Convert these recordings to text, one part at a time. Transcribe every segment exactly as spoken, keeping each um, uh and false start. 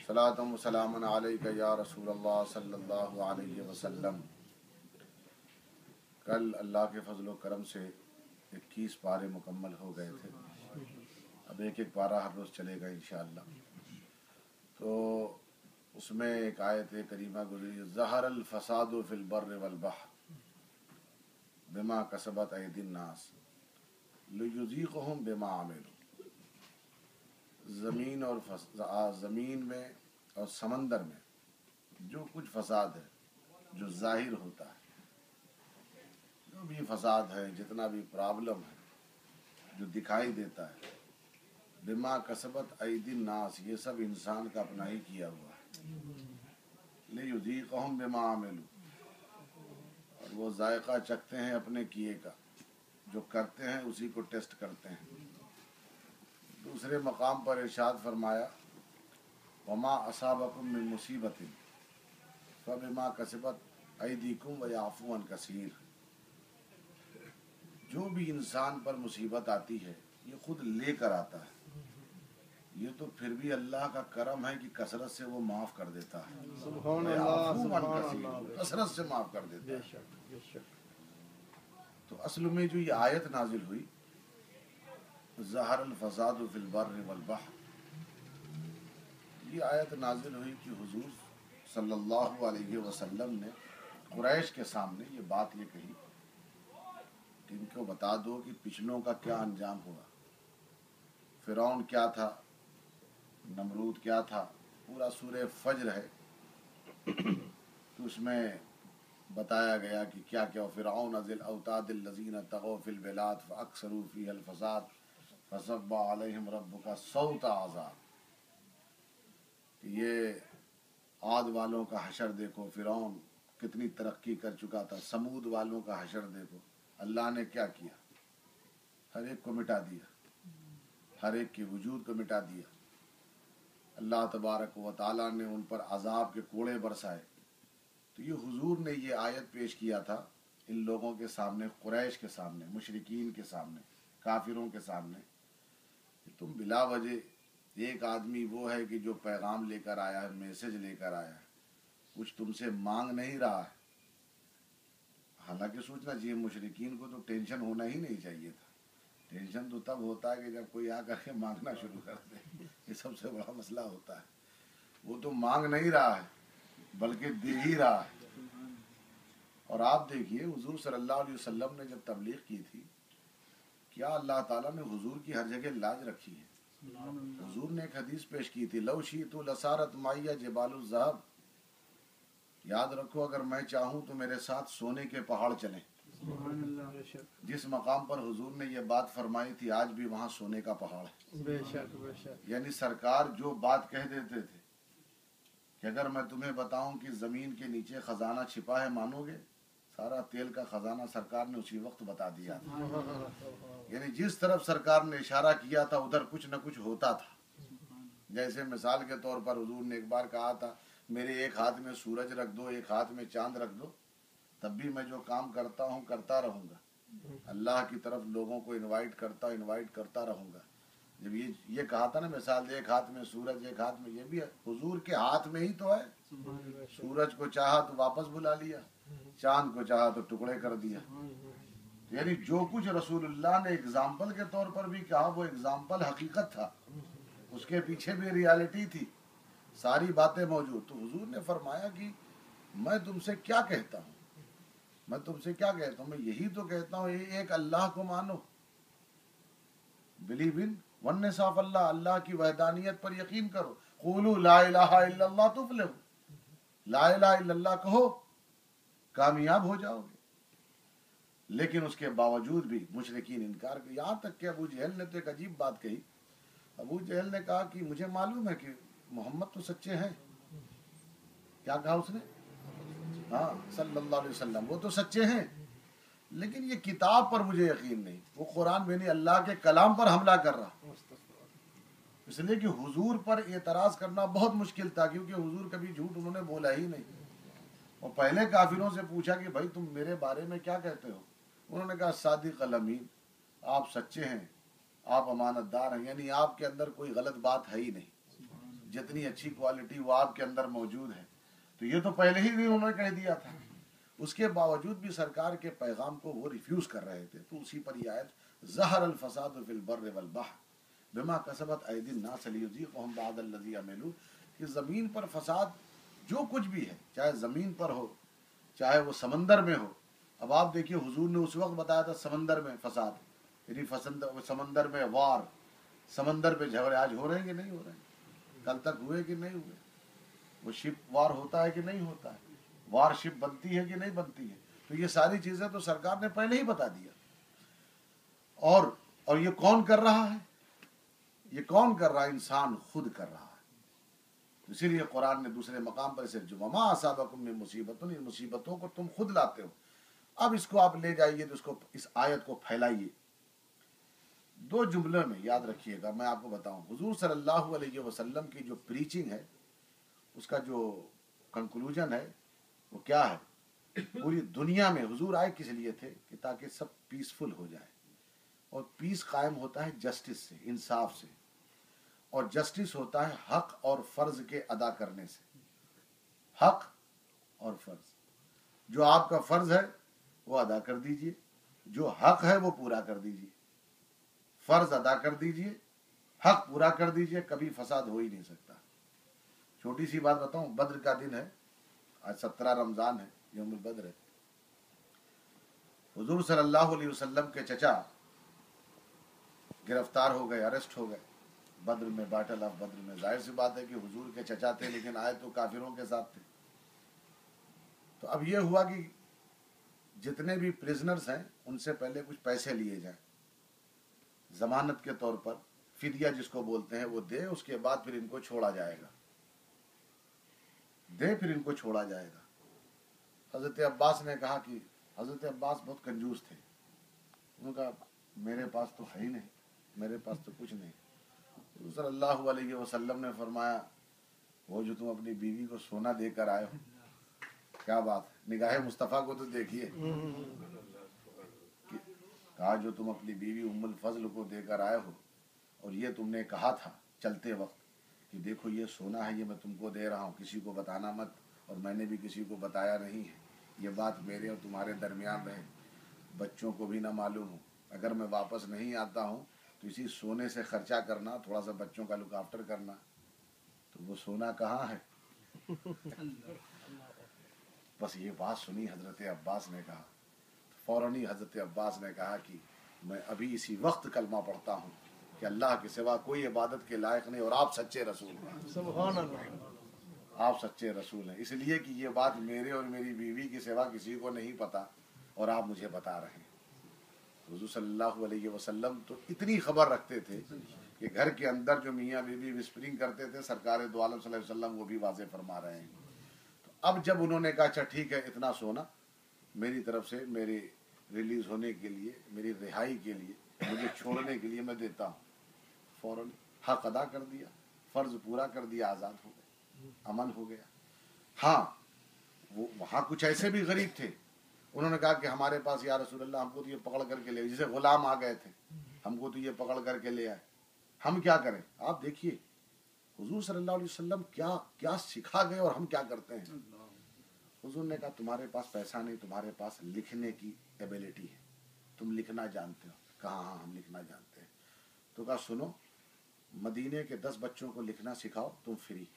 صلاۃ و سلام علیک یا رسول اللہ صلی اللہ علیہ وسلم۔ کل اللہ کے فضل و کرم سے اکیس پارے مکمل ہو گئے تھے، اب ایک ایک پارہ ہر روز چلے گا انشاءاللہ۔ تو اس میں ایک آیت کریمہ گزری، ظہر الفساد فی البر والبحر بما کسبت ایدی الناس لیذیقہم بما عملوا۔ زمین اور فس... زمین میں اور سمندر میں جو کچھ فساد ہے، جو ظاہر ہوتا ہے، جو بھی فساد ہے، جتنا بھی پرابلم ہے جو دکھائی دیتا ہے، بما کسبت ایدی الناس، یہ سب انسان کا اپنا ہی کیا ہوا ہے۔ لیذیقہم بما عملوا، اور وہ ذائقہ چکھتے ہیں اپنے کیے کا، جو کرتے ہیں اسی کو ٹیسٹ کرتے ہیں۔ دوسرے مقام پر ارشاد فرمایا، وما اصابکم من مصیبت فبما کسبت ایدیکم ویعفو عن کثیر۔ جو بھی انسان پر مصیبت آتی ہے یہ خود لے کر آتا ہے، یہ تو پھر بھی اللہ کا کرم ہے کہ کثرت سے وہ معاف کر دیتا ہے، سبحان اللہ، ویعفو عن سبحان کثیر، اللہ، کثرت سے معاف کر دیتا بے ہے۔ شک بے شک۔ تو اصل میں جو یہ آیت نازل ہوئی، ظہر الفساد فی البر والبحر، یہ آیت نازل ہوئی کہ حضور صلی اللہ علیہ وسلم نے قریش کے سامنے یہ بات یہ کہی کہ ان کو بتا دو کہ پچھلوں کا کیا انجام ہوا، فرعون کیا تھا، نمرود کیا تھا، پورا سورہ فجر ہے تو اس میں بتایا گیا کہ کیا کیا، فرعون ذی الاوتاد الذین طغوا فی البلاد فاکثروا فیہا الفساد فصب علیہم ربک صوت عذاب۔ کہ یہ عاد والوں کا حشر دیکھو، فرعون کتنی ترقی کر چکا تھا، سمود والوں کا حشر دیکھو، اللہ نے کیا کیا، ہر ایک کو مٹا دیا، ہر ایک کے وجود کو مٹا دیا۔ اللہ تبارک و تعالیٰ نے ان پر عذاب کے کوڑے برسائے۔ تو یہ حضور نے یہ آیت پیش کیا تھا ان لوگوں کے سامنے، قریش کے سامنے، مشرکین کے سامنے، کافروں کے سامنے، کہ تم بلا وجہ ایک آدمی وہ ہے کہ جو پیغام لے کر آیا ہے، میسج لے کر آیا ہے، کچھ تم سے مانگ نہیں رہا ہے۔ حالانکہ سوچنا چاہیے مشرکین کو تو ٹینشن ہونا ہی نہیں چاہیے تھا، ٹینشن تو تب ہوتا ہے کہ جب کوئی آ کر کے مانگنا شروع کر دے، یہ سب سے بڑا مسئلہ ہوتا ہے۔ وہ تو مانگ نہیں رہا ہے بلکہ دے ہی رہا ہے۔ اور آپ دیکھیے حضور صلی اللہ علیہ وسلم نے جب تبلیغ کی تھی، کیا اللہ تعالیٰ نے حضور کی ہر جگہ لاج رکھی ہے۔ حضور نے ایک حدیث پیش کی تھی، لو شئت لسارت معی جبال الذہب، یاد رکھو اگر میں چاہوں تو میرے ساتھ سونے کے پہاڑ چلیں۔ سبحان اللہ، بے شک جس مقام پر حضور نے یہ بات فرمائی تھی آج بھی وہاں سونے کا پہاڑ ہے۔ بے شک بے شک۔ یعنی سرکار جو بات کہہ دیتے تھے کہ اگر میں تمہیں بتاؤں کہ زمین کے نیچے خزانہ چھپا ہے، مانو گے؟ سارا تیل کا خزانہ سرکار نے اسی وقت بتا دیا تھا۔ یعنی جس طرف سرکار نے اشارہ کیا تھا ادھر کچھ نہ کچھ ہوتا تھا۔ جیسے مثال کے طور پر حضور نے ایک بار کہا تھا میرے ایک ہاتھ میں سورج رکھ دو، ایک ہاتھ میں چاند رکھ دو، تب بھی میں جو کام کرتا ہوں کرتا رہوں گا، اللہ کی طرف لوگوں کو انوائٹ کرتا انوائٹ کرتا رہوں گا۔ جب یہ یہ کہا تھا نا مثال، ایک ہاتھ میں سورج ایک ہاتھ میں، یہ بھی حضور کے ہاتھ میں ہی تو ہے۔ سورج کو چاہا تو واپس بلا لیا، چاند کو چاہا تو ٹکڑے کر دیا۔ یعنی جو کچھ رسول اللہ نے اگزامپل کے طور پر بھی کہا وہ اگزامپل حقیقت تھا، اس کے پیچھے بھی ریالٹی تھی، ساری باتیں موجود۔ تو حضور نے فرمایا کہ میں تم سے کیا کہتا ہوں، میں تم سے کیا کہتا ہوں، میں یہی تو کہتا ہوں ایک اللہ کو مانو، believe in oneness of Allah, Allah کی وحدانیت پر یقین کرو، قولوا لا الہ الا اللہ تفلحوا، لا الہ الا اللہ کہو کامیاب ہو جاؤ گے۔ لیکن اس کے باوجود بھی مشرکین انکار کر، یہاں تک کہ ابو جہل نے تو ایک عجیب بات کہی۔ ابو جہل نے کہا کہ مجھے معلوم ہے کہ محمد تو سچے ہیں۔ کیا کہا اس نے؟ ہاں صلی اللہ علیہ وسلم، وہ تو سچے ہیں لیکن یہ کتاب پر مجھے یقین نہیں، وہ قرآن میں نہیں، اللہ کے کلام پر حملہ کر رہا۔ اس لیے کہ حضور پر اعتراض کرنا بہت مشکل تھا، کیونکہ حضور کبھی جھوٹ انہوں نے بولا ہی نہیں۔ اور پہلے کافروں سے پوچھا کہ بھائی تم میرے بارے میں کیا کہتے ہو؟ انہوں نے کہا صادق الامین، آپ سچے ہیں، آپ امانت دار ہیں، یعنی آپ کے اندر کوئی غلط بات ہے ہی نہیں۔ जितनी अच्छी क्वालिटी वो आपके अंदर मौजूद है। तो ये तो पहले ही भी उन्होंने कह दिया था, उसके बावजूद भी सरकार के पैगाम को वो रिफ्यूज कर रहे थे। तो उसी पर ये आयत ज़हर अल फसाद फिल बर्र वल बहर बिमा कसबत ऐदिन नास लियुज़ीक़हुम बअद अल्लज़ी अमिलू, कि ज़मीन पर फसाद जो कुछ भी है, चाहे ज़मीन पर हो चाहे वो समंदर में हो। अब आप देखिए हुजूर ने उस वक्त बताया था समंदर में फसाद, यानी फसंद समंदर में वार, समंदर पे झगड़े आज हो रहे हैं कि नहीं हो रहे हैं, कल तक हुए कि नहीं हुए, वो शिप वार होता है कि नहीं होता है, वार शिप बनती है कि नहीं बनती है। तो ये सारी चीजें तो सरकार ने पहले ही बता दिया। और और ये कौन कर रहा है, ये कौन कर रहा है, इंसान खुद कर रहा है। तो इसीलिए कुरान ने दूसरे मकाम पर इसे जुमा असाबकुम मिन मुसीबतुन, इन मुसीबतों को तुम खुद लाते हो। अब इसको आप ले जाइए तो इसको, इस आयत को फैलाइए। दो जुमलों में याद रखिएगा, मैं आपको बताऊं, हुजूर सल्लल्लाहु अलैहि वसल्लम की जो प्रीचिंग है उसका जो कंक्लूजन है वो क्या है। पूरी दुनिया में हुजूर आए किस लिए थे, कि ताकि सब पीसफुल हो जाए। और पीस कायम होता है जस्टिस से, इंसाफ से, और जस्टिस होता है हक और फर्ज के अदा करने से। हक और फर्ज, जो आपका फर्ज है वो अदा कर दीजिए, जो हक है वो पूरा कर दीजिए। फर्ज अदा कर दीजिए, हक पूरा कर दीजिए, कभी फसाद हो ही नहीं सकता। छोटी सी बात बताऊं, बद्र का दिन है, आज सत्रह रमजान है, यौमुल बद्र है। हुजूर सल्लल्लाहु अलैहि वसल्लम के चचा गिरफ्तार हो गए, अरेस्ट हो गए बद्र में, बैटल ऑफ बद्र में। जाहिर सी बात है कि हुजूर के चचा थे, लेकिन आए तो काफिरों के साथ थे। तो अब यह हुआ कि जितने भी प्रिजनर्स हैं उनसे पहले कुछ पैसे लिए जाएं जमानत के तौर पर, फिदिया जिसको बोलते हैं, वो दे, उसके बाद फिर इनको छोड़ा जाएगा, दे फिर इनको छोड़ा जाएगा। हजरत अब्बास ने कहा कि हजरत अब्बास बहुत कंजूस थे, उन्होंने कहा मेरे पास तो है ही नहीं, मेरे पास तो कुछ नहीं। सल्लल्लाहु अलैहि वसल्लम ने फरमाया, वो जो तुम अपनी बीवी को सोना देकर आए हो, क्या बात, निगाहे मुस्तफ़ा को तो देखिए, कहा जो तुम अपनी बीवी उम्मुल फजल को देकर आए हो, और ये तुमने कहा था चलते वक्त कि देखो ये सोना है, ये मैं तुमको दे रहा हूँ, किसी को बताना मत, और मैंने भी किसी को बताया नहीं है, ये बात मेरे और तुम्हारे दरमियान रहे, बच्चों को भी ना मालूम हो। अगर मैं वापस नहीं आता हूँ तो इसी सोने से खर्चा करना, थोड़ा सा बच्चों का लुक आफ्टर करना। तो वो सोना कहाँ है। बस ये बात सुनी हजरत अब्बास ने कहा, फौरन ही हजरत अब्बास ने कहा कि मैं अभी इसी वक्त कलमा पढ़ता हूँ कि अल्लाह के सिवा कोई इबादत के लायक नहीं, और आप सच्चे रसूल हैं, सुभान अल्लाह, आप सच्चे रसूल हैं। इसलिए कि ये बात मेरे और मेरी बीवी के सिवा किसी को नहीं पता, और आप मुझे बता रहे हैं। हुजूर सल्लल्लाहु अलैहि वसल्लम तो इतनी खबर रखते थे कि घर के अंदर जो मियाँ बीवी विस्परिंग करते थे, सरकार दो आलम सल्लल्लाहु अलैहि वसल्लम वो भी वाज़े फरमा रहे हैं। तो अब जब उन्होंने कहा अच्छा ठीक है, इतना सोना मेरी तरफ से मेरे रिलीज होने के लिए, मेरी रिहाई के लिए, मुझे छोड़ने के लिए मैं देता हूँ, फौरन हक अदा कर दिया, फर्ज पूरा कर दिया, आज़ाद हो गए, अमन हो गया। हाँ, वो वहाँ कुछ ऐसे भी गरीब थे, उन्होंने कहा कि हमारे पास या रसूल अल्लाह हमको तो ये पकड़ करके ले, जैसे गुलाम आ गए थे, हमको तो ये पकड़ करके ले आए, हम क्या करें। आप देखिए हुजूर सल्लल्लाहु अलैहि वसल्लम क्या क्या सिखा गए और हम क्या करते हैं। हुजूर ने कहा तुम्हारे पास पैसा नहीं, तुम्हारे पास लिखने की एबिलिटी है, तुम लिखना जानते हो। कहा हाँ हम लिखना जानते हैं। तो कहा सुनो, मदीने के दस बच्चों को लिखना सिखाओ, तुम फ्री।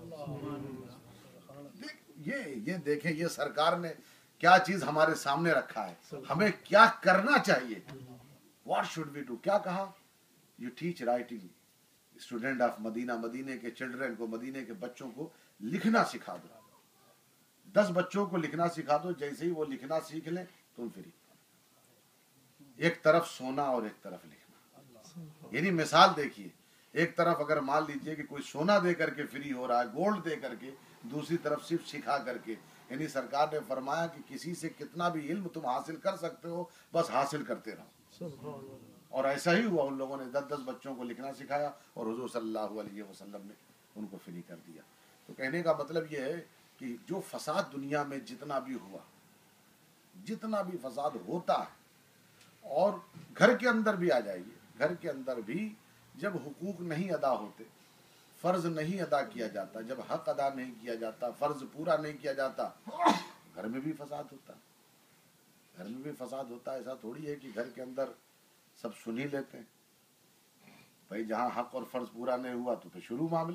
देख ये ये देखें, ये सरकार ने क्या चीज हमारे सामने रखा है, हमें क्या करना चाहिए, व्हाट शुड वी डू। क्या कहा, you teach writing student of Medina, मदीने के चिल्ड्रन को, मदीने के बच्चों को लिखना सिखा दो, दस बच्चों को लिखना सिखा दो, जैसे ही वो लिखना सीख लें तुम फ्री। एक तरफ सोना और एक तरफ लिखना, यानी मिसाल देखिए, एक तरफ अगर मान लीजिए कि कोई सोना दे करके फ्री हो रहा है, गोल्ड दे करके, दूसरी तरफ सिर्फ सिखा करके। यानी सरकार ने फरमाया कि किसी से कितना भी इल्म तुम हासिल कर सकते हो, बस हासिल करते रहो। और ऐसा ही हुआ, उन लोगों ने दस दस बच्चों को लिखना सिखाया और हुजूर सल्लल्लाहु अलैहि वसल्लम ने उनको फ्री कर दिया। तो कहने का मतलब ये है कि जो फसाद दुनिया में जितना भी हुआ, जितना भी फसाद होता है, और घर के अंदर भी आ जाइए, घर के अंदर भी जब हुकूक नहीं अदा होते, فرض نہیں ادا کیا جاتا، جب حق ادا نہیں کیا جاتا، فرض پورا نہیں کیا جاتا، گھر میں بھی فساد ہوتا ہے، گھر میں بھی فساد ہوتا ہے۔ ایسا تھوڑی ہے کہ گھر کے اندر سب سن ہی لیتے ہیں، بھائی جہاں حق اور فرض پورا نہیں ہوا تو پھر شروع معاملہ۔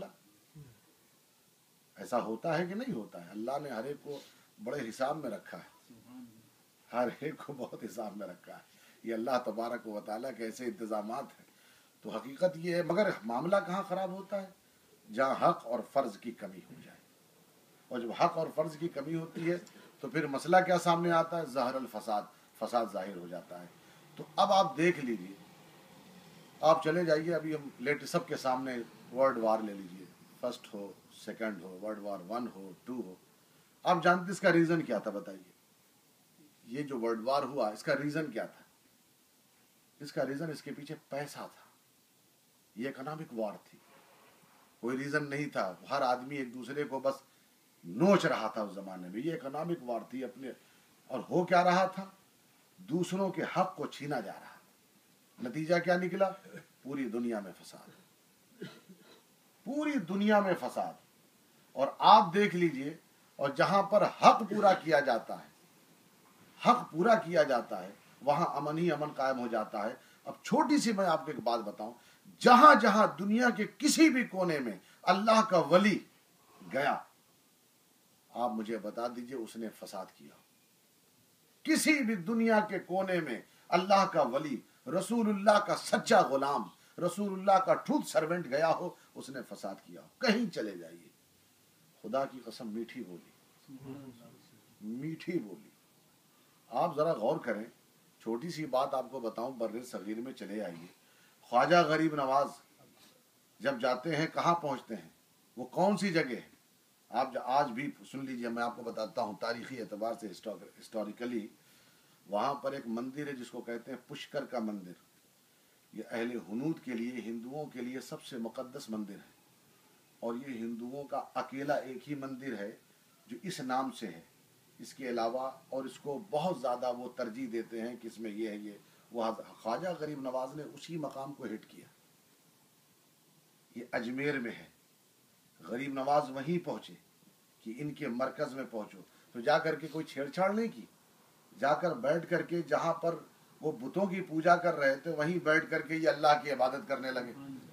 ایسا ہوتا ہے کہ نہیں ہوتا ہے؟ اللہ نے ہر ایک کو بڑے حساب میں رکھا ہے، ہر ایک کو بہت حساب میں رکھا ہے۔ یہ اللہ تبارک و تعالیٰ کے ایسے انتظامات ہیں۔ تو حقیقت یہ ہے، مگر معاملہ کہاں خراب ہوتا ہے؟ جہاں حق اور فرض کی کمی ہو جائے، اور جب حق اور فرض کی کمی ہوتی ہے تو پھر مسئلہ کیا سامنے آتا ہے؟ ظاہر الفساد، فساد ظاہر ہو جاتا ہے۔ تو اب آپ دیکھ لیجئے، آپ چلے جائیے، ابھی ہم لیٹ سب کے سامنے ورلڈ وار لے لیجئے، فرسٹ ہو، سیکنڈ ہو، ورلڈ وار ون ہو، ٹو ہو، آپ جانتے اس کا ریزن کیا تھا؟ بتائیے، یہ جو ورلڈ وار ہوا اس کا ریزن کیا تھا؟ اس کا ریزن اس کے پیچھے پیسہ تھا، یہ اکنامک وار تھی، کوئی ریزن نہیں تھا۔ ہر آدمی ایک دوسرے کو بس نوچ رہا تھا اس زمانے میں، یہ اکنامک وار تھی اپنے، اور ہو کیا رہا تھا؟ دوسروں کے حق کو چھینا جا رہا تھا۔ نتیجہ کیا نکلا؟ پوری دنیا میں فساد، پوری دنیا میں فساد۔ اور آپ دیکھ لیجئے، اور جہاں پر حق پورا کیا جاتا ہے، حق پورا کیا جاتا ہے، وہاں امن ہی امن قائم ہو جاتا ہے۔ اب چھوٹی سی میں آپ کو ایک بات بتاؤں، جہاں جہاں دنیا کے کسی بھی کونے میں اللہ کا ولی گیا، آپ مجھے بتا دیجئے اس نے فساد کیا۔ کسی بھی دنیا کے کونے میں اللہ کا ولی، رسول اللہ کا سچا غلام، رسول اللہ کا ٹروتھ سرونٹ گیا ہو، اس نے فساد کیا ہو۔ کہیں چلے جائیے، خدا کی قسم میٹھی بولی، میٹھی بولی۔ آپ ذرا غور کریں، چھوٹی سی بات آپ کو بتاؤں، بر صغیر میں چلے آئیے، خواجہ غریب نواز جب جاتے ہیں کہاں پہنچتے ہیں؟ وہ کون سی جگہ ہے؟ آپ آج بھی سن لیجئے، میں آپ کو بتاتا ہوں تاریخی اعتبار سے، ہسٹوریکلی وہاں پر ایک مندر ہے جس کو کہتے ہیں پشکر کا مندر۔ یہ اہل ہنود کے لیے، ہندوؤں کے لیے سب سے مقدس مندر ہے، اور یہ ہندوؤں کا اکیلا ایک ہی مندر ہے جو اس نام سے ہے۔ اس کے علاوہ، اور اس کو بہت زیادہ وہ ترجیح دیتے ہیں کہ اس میں یہ ہے یہ وہ، خواجہ غریب نواز نے اسی مقام کو ہٹ کیا۔ یہ اجمیر میں ہے، غریب نواز وہیں پہنچے کہ ان کے مرکز میں پہنچو، تو جا کر کے کوئی چھیڑ چھاڑ نہیں کی، جا کر بیٹھ کر کے جہاں پر وہ بتوں کی پوجا کر رہے تھے وہیں بیٹھ کر کے یہ اللہ کی عبادت کرنے لگے،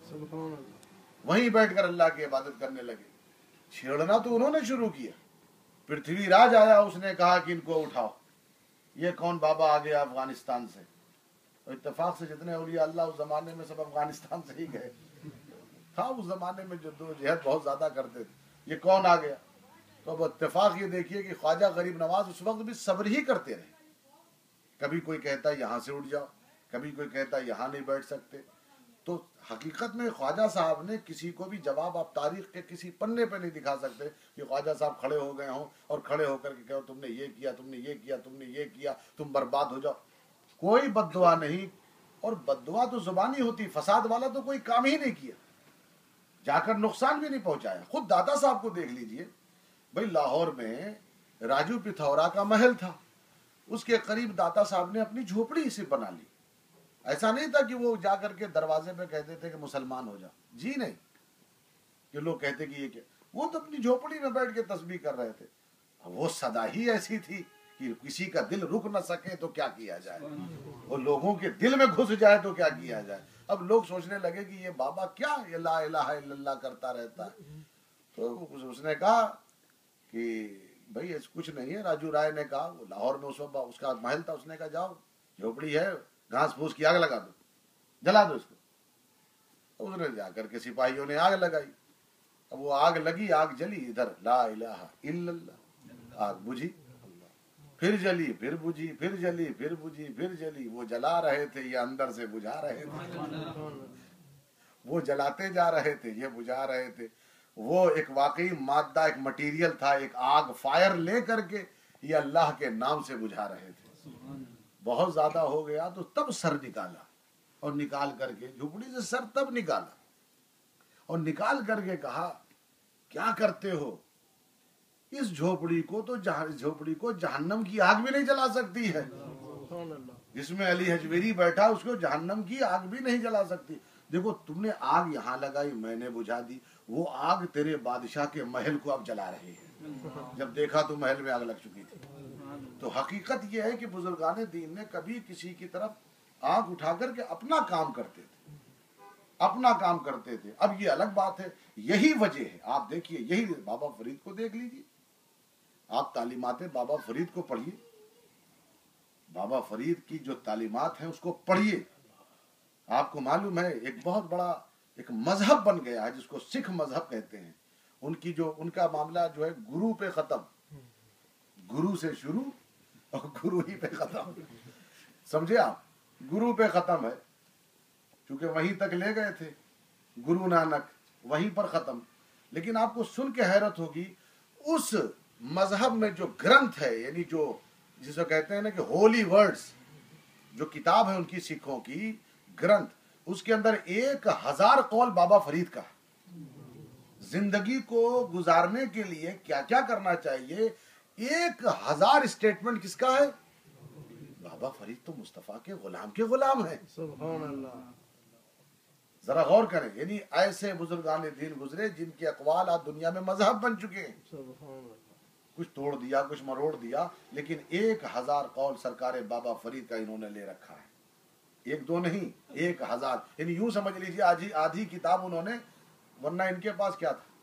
وہیں بیٹھ کر اللہ کی عبادت کرنے لگے۔ چھیڑنا تو انہوں نے شروع کیا۔ پرتھوی راج آیا، اس نے کہا کہ ان کو اٹھاؤ، یہ کون بابا آ گیا افغانستان سے؟ اتفاق سے جتنے اولیاء اللہ اس زمانے میں سب افغانستان سے ہی گئے، ہاں اس زمانے میں جو دو جہاد بہت زیادہ کرتے تھے، یہ کون آ گیا؟ تو اب اتفاق یہ دیکھیے کہ خواجہ غریب نواز اس وقت بھی صبر ہی کرتے رہے۔ کبھی کوئی کہتا ہے یہاں سے اٹھ جاؤ، کبھی کوئی کہتا ہے یہاں نہیں بیٹھ سکتے۔ تو حقیقت میں خواجہ صاحب نے کسی کو بھی جواب آپ تاریخ کے کسی پنے پہ نہیں دکھا سکتے کہ خواجہ صاحب کھڑے ہو گئے ہوں اور کھڑے ہو کر کے کہو تم نے یہ کیا، تم نے یہ کیا، تم نے یہ کیا، تم برباد ہو جاؤ۔ کوئی بد دعا نہیں، اور بد دعا تو زبانی ہوتی، فساد والا تو کوئی کام ہی نہیں کیا، جا کر نقصان بھی نہیں پہنچایا۔ خود دادا صاحب کو دیکھ لیجئے، بھئی لاہور میں راجو پتھورا کا محل تھا، اس کے قریب دادا صاحب نے اپنی جھوپڑی سے بنا لی۔ ایسا نہیں تھا کہ وہ جا کر کے دروازے پہ کہتے تھے کہ مسلمان ہو جا، جی نہیں، کہ لوگ کہتے کہ یہ کیا، وہ تو اپنی جھوپڑی میں بیٹھ کے تسبیح کر رہے تھے۔ وہ صدا ہی ایسی تھی کہ کسی کا دل رک نہ سکے تو کیا کیا جائے، وہ لوگوں کے دل میں گھس جائے تو کیا کیا جائے۔ اب لوگ سوچنے لگے کہ یہ بابا کیا لا الہ الا اللہ کرتا رہتا ہے۔ تو اس نے کہا کہ بھئی ایسا کچھ نہیں ہے۔ راجو رائے نے کہا، وہ لاہور میں اس وقت اس کا محل تھا، اس نے کہا جاؤ جھوپڑی ہے، گھاس پھوس کی آگ لگا دو، جلا دو اس کو۔ اس نے جا کر کے سپاہیوں نے آگ لگائی، اب وہ آگ لگی، آگ جلی، ادھر لا الہ الا اللہ، آگ بجھی، پھر جلی، پھر بجھی، پھر جلی، پھر بجھی، پھر جلی۔ وہ جلا رہے تھے، یہ اندر سے بجھا رہے تھے، وہ جلاتے جا رہے تھے، یہ بجھا رہے تھے۔ وہ ایک واقعی مادہ، ایک مٹیریل تھا، ایک آگ، فائر لے کر کے یہ اللہ کے نام سے بجھا رہے تھے۔ بہت زیادہ ہو گیا تو تب سر نکالا، اور نکال کر کے جھوپڑی سے سر تب نکالا، اور نکال کر کے کہا کیا کرتے ہو؟ اس جھوپڑی کو تو جھوپڑی کو جہنم کی آگ بھی نہیں جلا سکتی ہے، جس میں علی حجویری بیٹھا اس کو جہنم کی آگ بھی نہیں جلا سکتی۔ دیکھو تم نے آگ یہاں لگائی، میں نے بجھا دی، وہ آگ تیرے بادشاہ کے محل کو اب جلا رہی ہے، جب دیکھا تو محل میں آگ لگ چکی تھی۔ تو حقیقت یہ ہے کہ بزرگان دین نے کبھی کسی کی طرف آنکھ اٹھا کر کے اپنا کام کرتے تھے، اپنا کام کرتے تھے۔ اب یہ الگ بات ہے، یہی وجہ ہے، آپ دیکھیے، یہی بابا فرید کو دیکھ لیجیے، آپ تعلیمات بابا فرید کو پڑھیے، بابا فرید کی جو تعلیمات ہیں اس کو پڑھیے، آپ کو معلوم ہے ایک بہت بڑا ایک مذہب بن گیا ہے جس کو سکھ مذہب کہتے ہیں۔ ان کی جو ان کا معاملہ جو ہے گرو پہ ختم، گرو سے شروع اور گرو ہی پہ ختم، سمجھے آپ، گرو پہ ختم ہے، چونکہ وہیں تک لے گئے تھے گرو نانک، وہیں پر ختم۔ لیکن آپ کو سن کے حیرت ہوگی، اس مذہب میں جو گرنتھ ہے، یعنی جو جسے کہتے ہیں نا کہ ہولی ورڈز، جو کتاب ہے ان کی سکھوں کی گرنتھ، اس کے اندر ایک ہزار قول بابا فرید کا ہے۔ زندگی کو گزارنے کے لیے کیا کیا کرنا چاہیے، ایک ہزار اسٹیٹمنٹ کس کا ہے؟ بابا فرید تو مصطفیٰ کے غلام کے غلام ہیں۔ سبحان اللہ، ذرا غور کریں، یعنی ایسے بزرگان دین گزرے جن کے اقوال آج دنیا میں مذہب بن چکے ہیں، سبحان اللہ، کچھ توڑ دیا کچھ مروڑ دیا، لیکن ایک ہزار قول سرکار بابا فرید کا انہوں نے لے رکھا ہے، ایک دو نہیں، ایک ہزار، یعنی یوں سمجھ لیجیے آدھی آدھی کتاب انہوں نے، ورنہ ان کے پاس کیا تھا،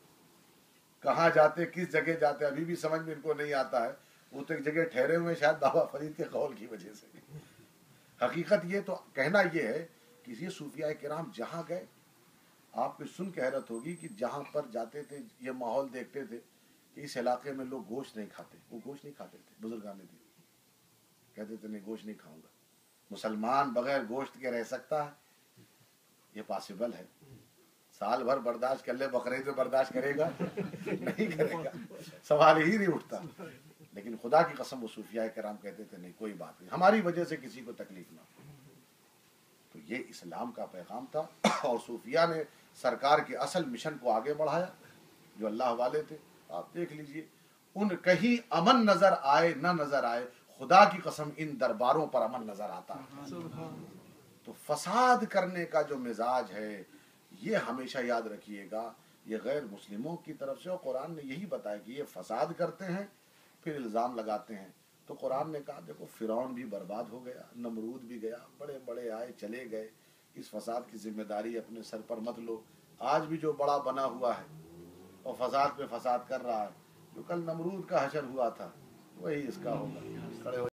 کہاں جاتے کس جگہ جاتے ابھی بھی سمجھ میں ان کو نہیں آتا ہے، وہ تو ایک جگہ ٹھہرے ہوئے شاید بابا فرید کے قول کی وجہ سے۔ حقیقت یہ تو کہنا یہ ہے کہ یہ صوفیاء کرام جہاں گئے، آپ کو سن کے حیرت ہوگی کہ جہاں پر جاتے تھے یہ ماحول دیکھتے تھے کہ اس علاقے میں لوگ گوشت نہیں کھاتے، وہ گوشت نہیں کھاتے تھے، بزرگان دین کہتے تھے نہیں گوشت نہیں کھاؤں گا، مسلمان بغیر گوشت کے رہ سکتا ہے؟ یہ پاسبل ہے، سال بھر برداشت کر لے، بقرعید میں برداشت کرے گا؟ نہیں کرے گا، سوال ہی نہیں اٹھتا۔ لیکن خدا کی قسم وہ صوفیاء کرام کہتے تھے نہیں کوئی بات نہیں، ہماری وجہ سے کسی کو تکلیف نہ ہو۔ تو یہ اسلام کا پیغام تھا، اور صوفیاء نے سرکار کے اصل مشن کو آگے بڑھایا، جو اللہ والے تھے۔ آپ دیکھ لیجئے، ان کہیں امن نظر آئے نہ نظر آئے، خدا کی قسم ان درباروں پر امن نظر آتا ہے۔ تو فساد کرنے کا جو مزاج ہے یہ ہمیشہ یاد رکھیے گا، یہ غیر مسلموں کی طرف سے، اور قرآن نے یہی بتایا کہ یہ فساد کرتے ہیں پھر الزام لگاتے ہیں۔ تو قرآن نے کہا دیکھو فرعون بھی برباد ہو گیا، نمرود بھی گیا، بڑے بڑے آئے چلے گئے، اس فساد کی ذمہ داری اپنے سر پر مت لو۔ آج بھی جو بڑا بنا ہوا ہے اور فساد پہ فساد کر رہا ہے، جو کل نمرود کا حشر ہوا تھا وہی اس کا ہوگا۔ کھڑے ہو